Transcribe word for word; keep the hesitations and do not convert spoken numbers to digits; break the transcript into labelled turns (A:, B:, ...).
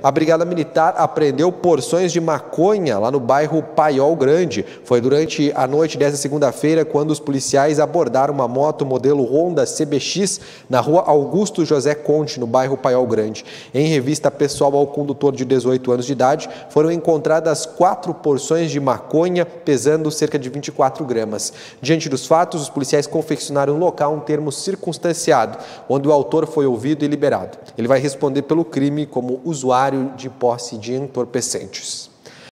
A: a Brigada Militar apreendeu porções de maconha lá no bairro Paiol Grande. Foi durante a noite desta segunda-feira quando os policiais abordaram uma moto modelo Honda C B X na rua Augusto José Conte, no bairro Paiol Grande. Em revista pessoal ao condutor de dezoito anos de idade, foram encontradas quatro porções de maconha pesando cerca de vinte e quatro gramas. Diante dos fatos, os policiais confeccionaram no local um termo circunstanciado, onde o autor foi ouvido e liberado. Ele vai responder pelo crime como usuário de posse de entorpecentes.